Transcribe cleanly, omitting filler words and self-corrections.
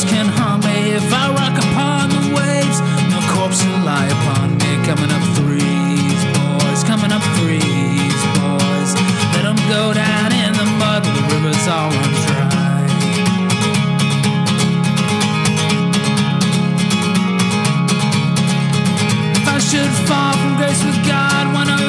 ghost can haunt me if I rock upon the waves. No corpse will lie upon me. Coming up threes, boys, coming up threes, boys. Let them go down in the mud, the river's all run dry. If I should fall from grace with God, one of